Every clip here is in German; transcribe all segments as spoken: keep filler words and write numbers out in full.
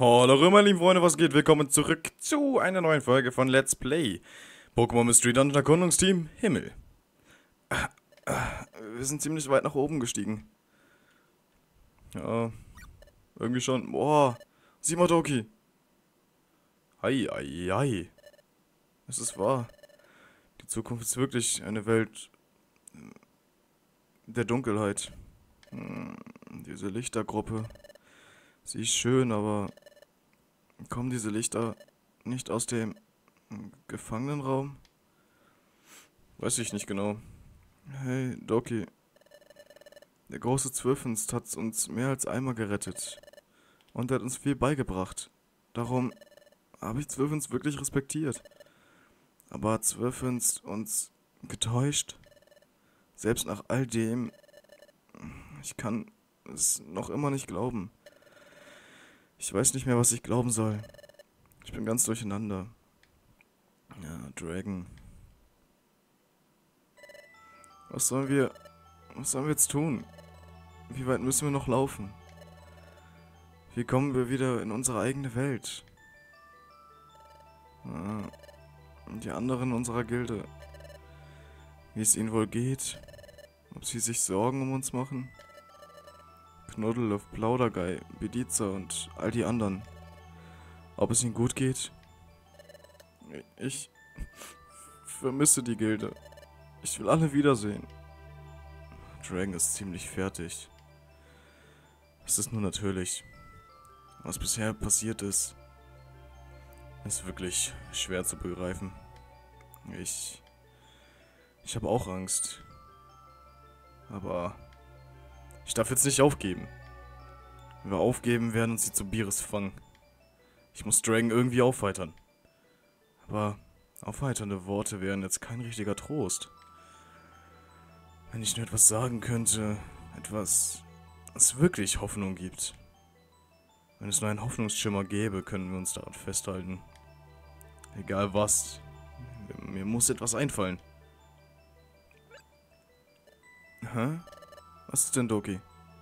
Hallo meine lieben Freunde, was geht? Willkommen zurück zu einer neuen Folge von Let's Play Pokémon Mystery Dungeon Erkundungsteam Himmel. Ah, ah, Wir sind ziemlich weit nach oben gestiegen. Ja, irgendwie schon. Boah, sieh mal Doki. Ei, ei, ei. Es ist wahr. Die Zukunft ist wirklich eine Welt der Dunkelheit. Hm, diese Lichtergruppe. Sie ist schön, aber kommen diese Lichter nicht aus dem Gefangenenraum? Weiß ich nicht genau. Hey, Doki. Der große Zwölfenst hat uns mehr als einmal gerettet. Und er hat uns viel beigebracht. Darum habe ich Zwölfenst wirklich respektiert. Aber hat Zwölfenst uns getäuscht? Selbst nach all dem... Ich kann es noch immer nicht glauben. Ich weiß nicht mehr, was ich glauben soll. Ich bin ganz durcheinander. Ja, Dragon. Was sollen wir... Was sollen wir jetzt tun? Wie weit müssen wir noch laufen? Wie kommen wir wieder in unsere eigene Welt? Ah, und die anderen unserer Gilde. Wie es ihnen wohl geht? Ob sie sich Sorgen um uns machen? Knuddelhoff, Plauderguy, Bediza und all die anderen. Ob es ihnen gut geht? Ich vermisse die Gilde. Ich will alle wiedersehen. Dragon ist ziemlich fertig. Es ist nur natürlich. Was bisher passiert ist, ist wirklich schwer zu begreifen. Ich... Ich habe auch Angst. Aber... Ich darf jetzt nicht aufgeben. Wenn wir aufgeben, werden uns die Zombieres fangen. Ich muss Dragon irgendwie aufheitern. Aber aufheiternde Worte wären jetzt kein richtiger Trost. Wenn ich nur etwas sagen könnte, etwas, das wirklich Hoffnung gibt. Wenn es nur einen Hoffnungsschimmer gäbe, könnten wir uns daran festhalten. Egal was. Mir muss etwas einfallen. Hä? Was ist denn, Doki?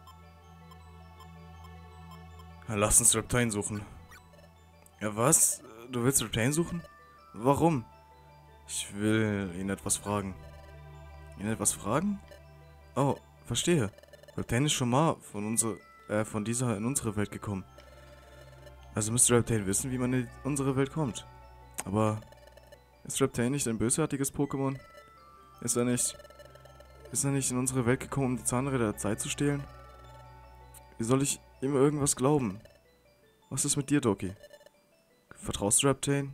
Ja, lass uns Reptile suchen. Ja, was? Du willst Reptile suchen? Warum? Ich will ihn etwas fragen. Ihn etwas fragen? Oh, verstehe. Reptile ist schon mal von unserer, äh, von dieser in unsere Welt gekommen. Also müsste Reptile wissen, wie man in unsere Welt kommt. Aber ist Reptile nicht ein bösartiges Pokémon? Ist er nicht... Ist er nicht in unsere Welt gekommen, um die Zahnräder der Zeit zu stehlen? Wie soll ich ihm irgendwas glauben? Was ist mit dir, Doki? Vertraust du Reptile?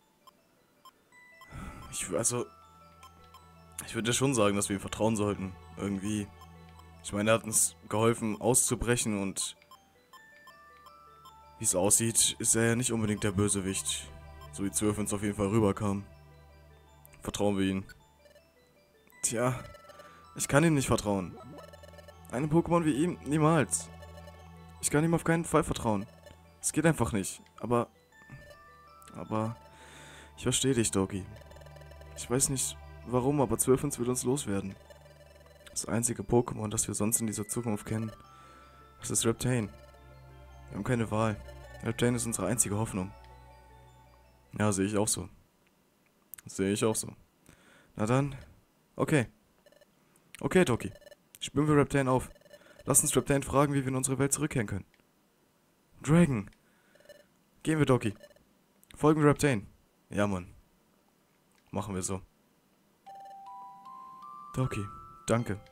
Ich, also... Ich würde ja schon sagen, dass wir ihm vertrauen sollten. Irgendwie. Ich meine, er hat uns geholfen, auszubrechen und... Wie es aussieht, ist er ja nicht unbedingt der Bösewicht. So wie Zwölf uns auf jeden Fall rüberkam. Vertrauen wir ihm. Tja, ich kann ihm nicht vertrauen. Einem Pokémon wie ihm niemals. Ich kann ihm auf keinen Fall vertrauen. Es geht einfach nicht. Aber... Aber... Ich verstehe dich, Doki. Ich weiß nicht warum, aber Zwölfens wird uns loswerden. Das einzige Pokémon, das wir sonst in dieser Zukunft kennen, das ist Reptile. Wir haben keine Wahl. Reptile ist unsere einzige Hoffnung. Ja, sehe ich auch so. Sehe ich auch so. Na dann, okay. Okay, Doki. Spüren wir Reptile auf. Lass uns Reptile fragen, wie wir in unsere Welt zurückkehren können. Dragon. Gehen wir, Doki. Folgen wir Reptile. Ja, Mann. Machen wir so. Doki, danke.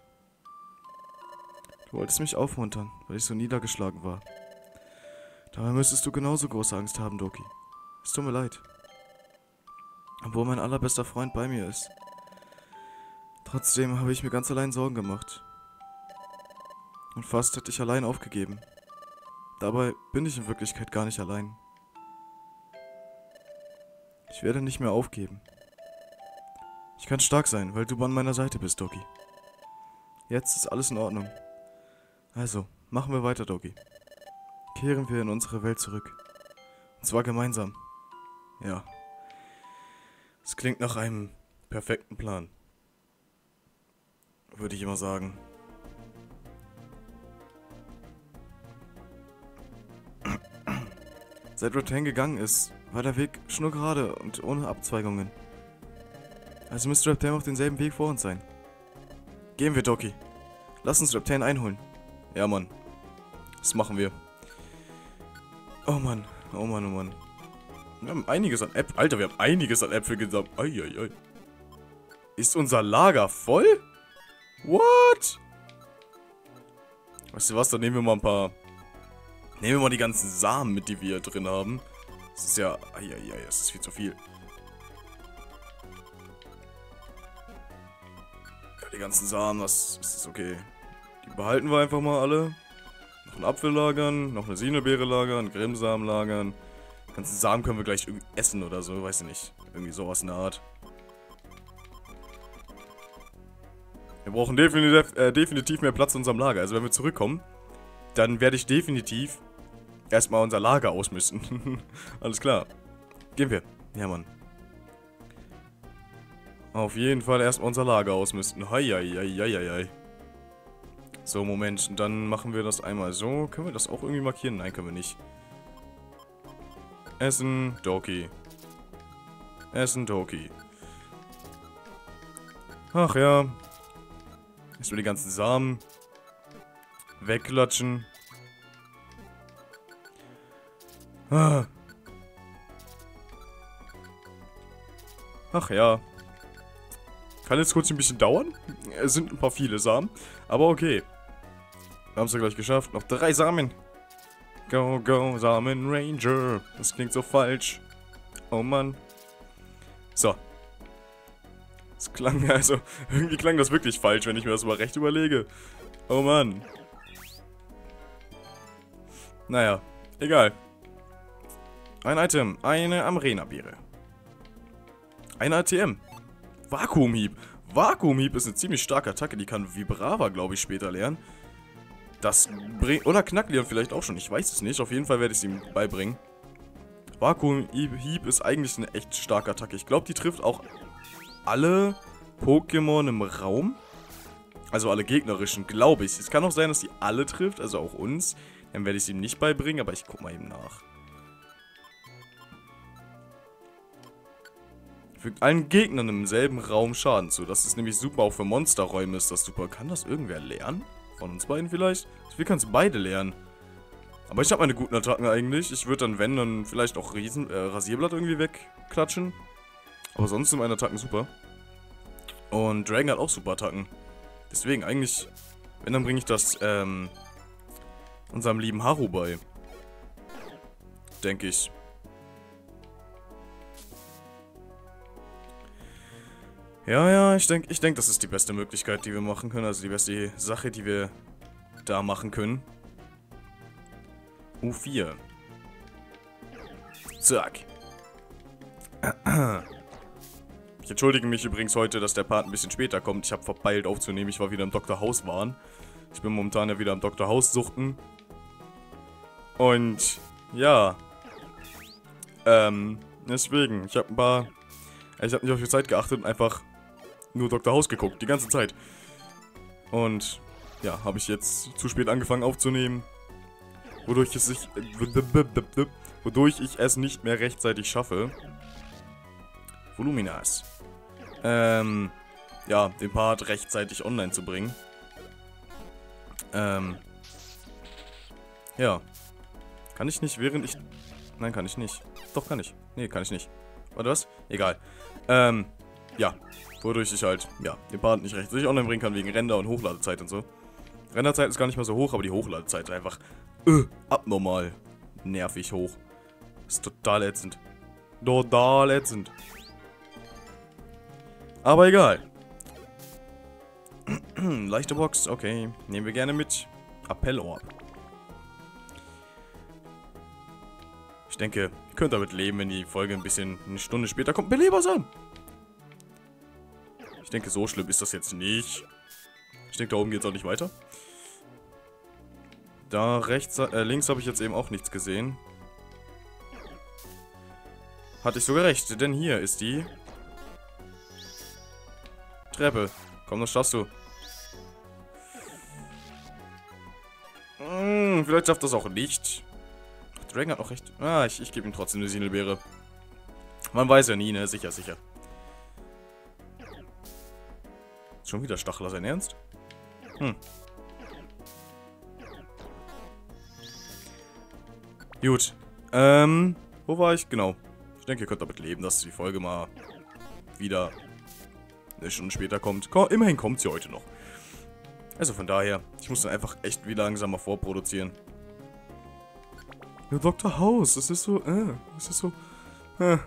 Du wolltest mich aufmuntern, weil ich so niedergeschlagen war. Dabei müsstest du genauso große Angst haben, Doki. Es tut mir leid. Obwohl mein allerbester Freund bei mir ist. Trotzdem habe ich mir ganz allein Sorgen gemacht. Und fast hätte ich allein aufgegeben. Dabei bin ich in Wirklichkeit gar nicht allein. Ich werde nicht mehr aufgeben. Ich kann stark sein, weil du an meiner Seite bist, Doki. Jetzt ist alles in Ordnung. Also, machen wir weiter, Doki. Kehren wir in unsere Welt zurück. Und zwar gemeinsam. Ja. Es klingt nach einem perfekten Plan. Würde ich immer sagen. Seit Reptan gegangen ist, war der Weg schnurgerade und ohne Abzweigungen. Also müsste Reptan auf denselben Weg vor uns sein. Gehen wir, Doki. Lass uns Reptan einholen. Ja, Mann. Das machen wir. Oh Mann, oh Mann, oh Mann. Wir haben einiges an Äpfeln. Alter, wir haben einiges an Äpfeln gesammelt. Eieiei. Ist unser Lager voll? What? Weißt du was, dann nehmen wir mal ein paar... Nehmen wir mal die ganzen Samen mit, die wir hier drin haben. Das ist ja... Eieiei, das ist viel zu viel. Ja, die ganzen Samen, das, das ist okay. Die behalten wir einfach mal alle. Noch einen Apfel lagern, noch eine Sinelbeere lagern, Grimmsamen lagern. Die ganzen Samen können wir gleich irgendwie essen oder so, weiß ich nicht. Irgendwie sowas in der Art. Wir brauchen definitiv, äh, definitiv mehr Platz in unserem Lager. Also wenn wir zurückkommen, dann werde ich definitiv erstmal unser Lager ausmisten. Alles klar. Gehen wir. Ja, Mann. Auf jeden Fall erstmal unser Lager ausmisten. Heieieiei. So, Moment. Und dann machen wir das einmal so. Können wir das auch irgendwie markieren? Nein, können wir nicht. Essen, Doki. Essen, Doki. Ach ja. Erstmal die ganzen Samen wegklatschen. Ah. Ach ja. Kann jetzt kurz ein bisschen dauern. Es sind ein paar viele Samen. Aber okay. Wir haben es ja gleich geschafft. Noch drei Samen. Go, go, Samen Ranger. Das klingt so falsch. Oh Mann. So. Das klang also... Irgendwie klang das wirklich falsch, wenn ich mir das mal recht überlege. Oh Mann. Naja. Egal. Ein Item. Eine Amrena-Beere. Eine A T M. Vakuumhieb. Vakuumhieb ist eine ziemlich starke Attacke. Die kann Vibrava, glaube ich, später lernen. Das bringt... Oder Knackleon vielleicht auch schon. Ich weiß es nicht. Auf jeden Fall werde ich es ihm beibringen. Vakuumhieb ist eigentlich eine echt starke Attacke. Ich glaube, die trifft auch alle Pokémon im Raum. Also alle gegnerischen, glaube ich. Es kann auch sein, dass die alle trifft. Also auch uns. Dann werde ich es ihm nicht beibringen. Aber ich gucke mal eben nach. Fügt allen Gegnern im selben Raum Schaden zu. Das ist nämlich super, auch für Monsterräume ist das super. Kann das irgendwer lernen? Von uns beiden vielleicht? Wir können es beide lernen. Aber ich habe meine guten Attacken eigentlich. Ich würde dann, wenn, dann vielleicht auch Riesen, äh, Rasierblatt irgendwie wegklatschen. Aber sonst sind meine Attacken super. Und Dragon hat auch super Attacken. Deswegen eigentlich, wenn, dann bringe ich das, ähm, unserem lieben Haru bei. Denke ich. Ja, ja, ich denke, ich denk, das ist die beste Möglichkeit, die wir machen können. Also die beste Sache, die wir da machen können. U vier. Zack. Ich entschuldige mich übrigens heute, dass der Part ein bisschen später kommt. Ich habe verpeilt aufzunehmen. Ich war wieder im Doktor House Wahn. Ich bin momentan ja wieder im Doktor House Suchten. Und ja. Ähm, deswegen. Ich habe ein paar... Ich habe nicht auf die Zeit geachtet und einfach nur Doktor House geguckt. Die ganze Zeit. Und ja, habe ich jetzt zu spät angefangen aufzunehmen. Wodurch es sich... Wodurch ich es nicht mehr rechtzeitig schaffe. Voluminas. Ähm, ja, den Part rechtzeitig online zu bringen. Ähm, ja. Kann ich nicht, während ich... Nein, kann ich nicht. Doch, kann ich. Nee, kann ich nicht. Warte, was? Egal. Ähm, ja. Wodurch ich halt, ja, den Part nicht rechtzeitig online bringen kann, wegen Render- und Hochladezeit und so. Renderzeit ist gar nicht mehr so hoch, aber die Hochladezeit ist einfach äh, abnormal nervig hoch. Ist total ätzend. Total ätzend. Aber egal. Leichte Box, okay. Nehmen wir gerne mit. Appellorb. Ich denke, ihr könnt damit leben, wenn die Folge ein bisschen eine Stunde später kommt. Belebersam! Ich denke, so schlimm ist das jetzt nicht. Ich denke, da oben geht es auch nicht weiter. Da rechts, äh, links habe ich jetzt eben auch nichts gesehen. Hatte ich sogar recht, denn hier ist die Treppe. Komm, das schaffst du. Hm, vielleicht schafft das auch nicht. Dragon hat auch recht. Ah, ich, ich gebe ihm trotzdem eine Sinelbeere. Man weiß ja nie, ne? Sicher, sicher. Schon wieder Stachler, sein Ernst? Hm. Gut. Ähm, wo war ich? Genau. Ich denke, ihr könnt damit leben, dass die Folge mal wieder eine Stunde später kommt. Komm, immerhin kommt sie heute noch. Also von daher, ich muss dann einfach echt wie langsamer vorproduzieren. Ja, Doktor House, das ist so, äh, das ist so, äh.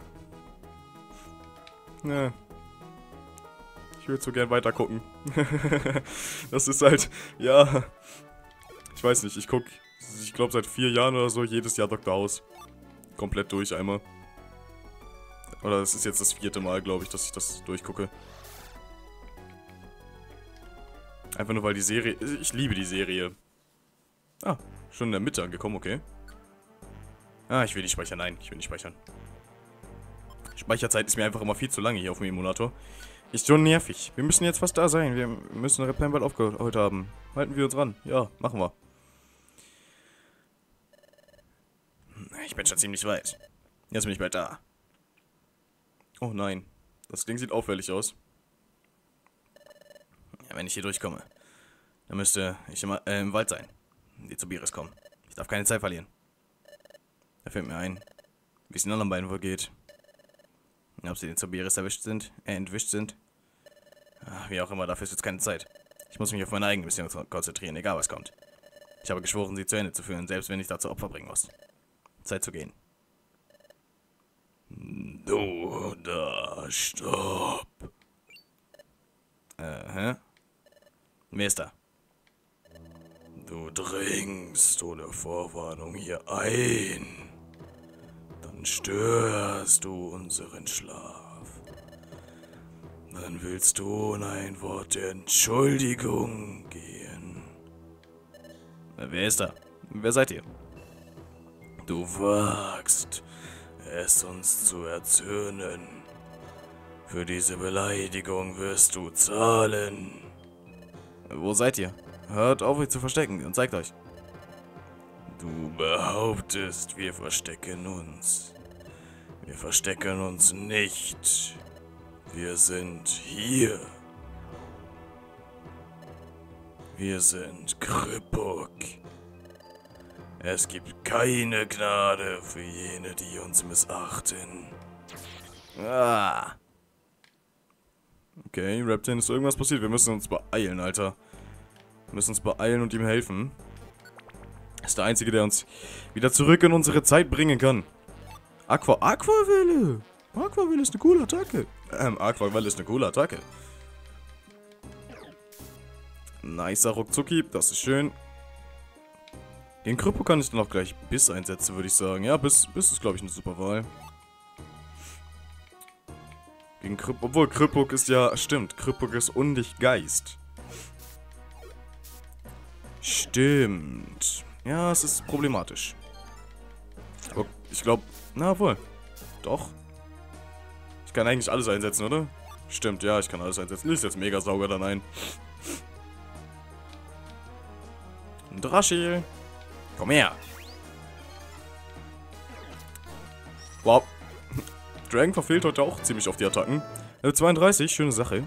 Ja. Ich würde so gern weiter gucken. Das ist halt, ja. Ich weiß nicht, ich guck, ich glaube seit vier Jahren oder so, jedes Jahr Doktor House. Komplett durch einmal. Oder es ist jetzt das vierte Mal, glaube ich, dass ich das durchgucke. Einfach nur weil die Serie, ich liebe die Serie. Ah, schon in der Mitte angekommen, okay. Ah, ich will nicht speichern, nein, ich will nicht speichern. Speicherzeit ist mir einfach immer viel zu lange hier auf dem Emulator. Ist schon nervig. Wir müssen jetzt fast da sein. Wir müssen Replan bald aufgeholt haben. Halten wir uns ran. Ja, machen wir. Ich bin schon ziemlich weit. Jetzt bin ich bald da. Oh nein. Das Ding sieht auffällig aus. Ja, wenn ich hier durchkomme, dann müsste ich immer, äh, im Wald sein. Die zu Biris kommen. Ich darf keine Zeit verlieren. Da fällt mir ein, wie es den anderen beiden wohl geht. Ob sie den Zoberis erwischt sind, äh, entwischt sind. Ach, wie auch immer, dafür ist jetzt keine Zeit. Ich muss mich auf meine eigene Mission konzentrieren, egal was kommt. Ich habe geschworen, sie zu Ende zu führen, selbst wenn ich dazu Opfer bringen muss. Zeit zu gehen. Du, da, stopp. Äh, hä? Wer ist da? Du dringst ohne Vorwarnung hier ein. Dann störst du unseren Schlaf. Dann willst du ohne ein Wort der Entschuldigung gehen. Wer ist da? Wer seid ihr? Du wagst, es uns zu erzürnen. Für diese Beleidigung wirst du zahlen. Wo seid ihr? Hört auf, euch zu verstecken und zeigt euch. Du behauptest, wir verstecken uns. Wir verstecken uns nicht. Wir sind hier. Wir sind Krippok. Es gibt keine Gnade für jene, die uns missachten. Ah. Okay, Reptan, ist irgendwas passiert? Wir müssen uns beeilen, Alter. Wir müssen uns beeilen und ihm helfen. Ist der Einzige, der uns wieder zurück in unsere Zeit bringen kann. Aqua... Aquavelle! Aquavelle ist eine coole Attacke. Ähm, Aquavelle ist eine coole Attacke. Nicer Ruckzucki, das ist schön. Den Krippok kann ich dann auch gleich Biss einsetzen, würde ich sagen. Ja, Biss, Biss ist, glaube ich, eine super Wahl. Gegen Krippok, obwohl Krippok ist ja... Stimmt, Krippok ist undicht Geist. Stimmt. Ja, es ist problematisch. Aber ich glaube... Na wohl. Doch. Ich kann eigentlich alles einsetzen, oder? Stimmt, ja, ich kann alles einsetzen. Ich setze Megasauger dann ein. Draschil. Komm her. Wow. Dragon verfehlt heute auch ziemlich auf die Attacken. Level zweiunddreißig, schöne Sache.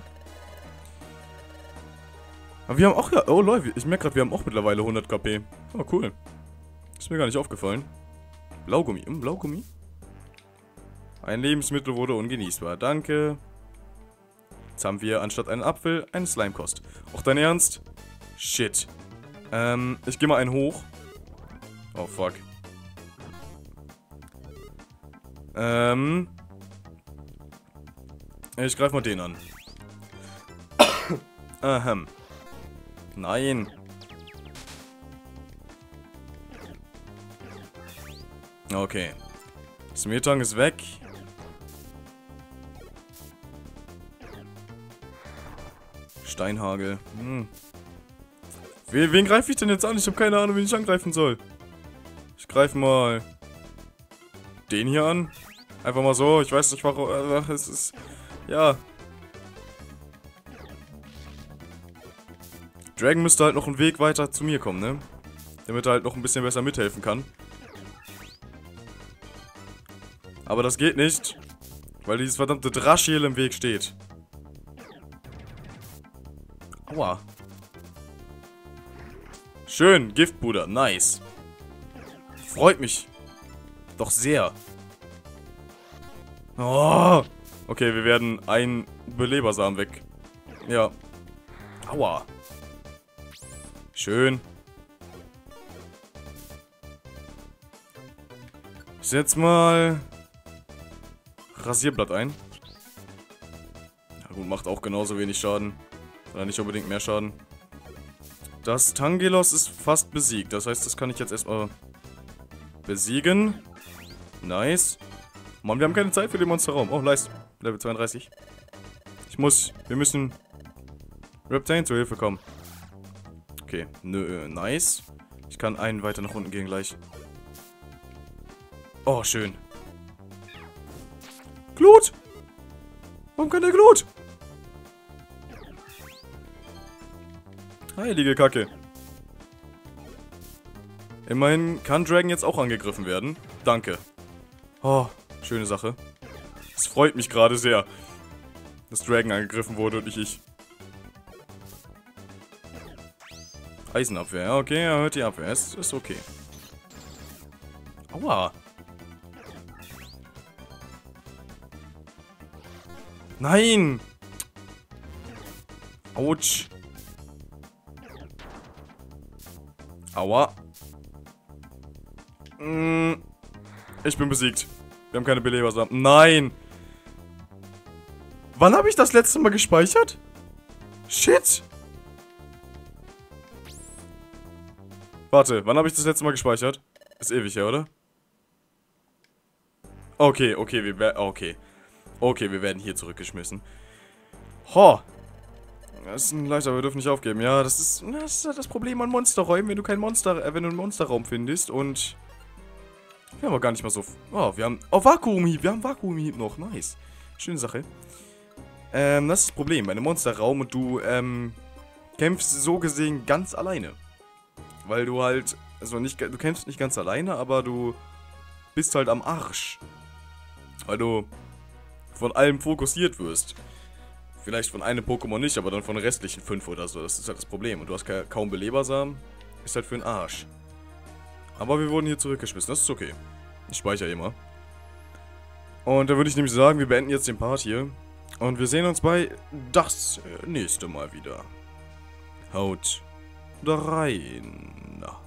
Aber wir haben auch ja... Oh Leute, ich merke gerade, wir haben auch mittlerweile hundert K P. Oh, cool. Ist mir gar nicht aufgefallen. Blaugummi. Im Blaugummi? Ein Lebensmittel wurde ungenießbar. Danke. Jetzt haben wir anstatt einen Apfel einen Slimekost. Auch dein Ernst? Shit. Ähm, ich gehe mal einen hoch. Oh, fuck. Ähm... Ich greife mal den an. Ahem. Nein. Okay. Smetang ist weg. Steinhagel. Hm. Wen, wen greife ich denn jetzt an? Ich habe keine Ahnung, wen ich angreifen soll. Ich greife mal den hier an. Einfach mal so. Ich weiß nicht, warum. Äh, es ist... Ja. Dragon müsste halt noch einen Weg weiter zu mir kommen, ne? Damit er halt noch ein bisschen besser mithelfen kann. Aber das geht nicht, weil dieses verdammte Draschiel im Weg steht. Aua. Schön, Giftpuder, nice. Freut mich. Doch sehr. Oh. Okay, wir werden ein Belebersamen weg. Ja. Aua. Schön. Ich setz mal Rasierblatt ein. Ja gut, macht auch genauso wenig Schaden. Oder nicht unbedingt mehr Schaden. Das Tangelos ist fast besiegt. Das heißt, das kann ich jetzt erstmal besiegen. Nice. Mann, wir haben keine Zeit für den Monsterraum. Oh, nice. Level zweiunddreißig. Ich muss... Wir müssen... Reptane zur Hilfe kommen. Okay. Nö, nice. Ich kann einen weiter nach unten gehen gleich. Oh, schön. Glut! Warum kann der Glut? Heilige Kacke. Immerhin kann Dragon jetzt auch angegriffen werden. Danke. Oh, schöne Sache. Es freut mich gerade sehr, dass Dragon angegriffen wurde und nicht ich. Eisenabwehr, okay, er hört die Abwehr. Ist, ist okay. Aua. Nein! Autsch. Aua. Mm, ich bin besiegt. Wir haben keine Belebersamen. Nein! Wann habe ich das letzte Mal gespeichert? Shit! Warte, wann habe ich das letzte Mal gespeichert? Ist ewig her, oder? Okay, okay, wir werden... Okay. Okay, wir werden hier zurückgeschmissen. Ho! Das ist ein leichter, wir dürfen nicht aufgeben. Ja, das ist, das ist halt das Problem an Monsterräumen, wenn du kein Monster, äh, wenn du einen Monsterraum findest und... Wir haben aber gar nicht mal so... Oh, wir haben... Oh, Vakuumhieb, wir haben Vakuumhieb noch. Nice. Schöne Sache. Ähm, das ist das Problem. Bei einem Monsterraum und du, ähm... kämpfst so gesehen ganz alleine. Weil du halt... Also nicht... Du kämpfst nicht ganz alleine, aber du... bist halt am Arsch. Weil du... von allem fokussiert wirst. Vielleicht von einem Pokémon nicht, aber dann von den restlichen fünf oder so. Das ist halt das Problem. Und du hast ka kaum Belebersamen. Ist halt für den Arsch. Aber wir wurden hier zurückgeschmissen. Das ist okay. Ich speichere immer. Und da würde ich nämlich sagen, wir beenden jetzt den Part hier. Und wir sehen uns bei das nächste Mal wieder. Haut rein.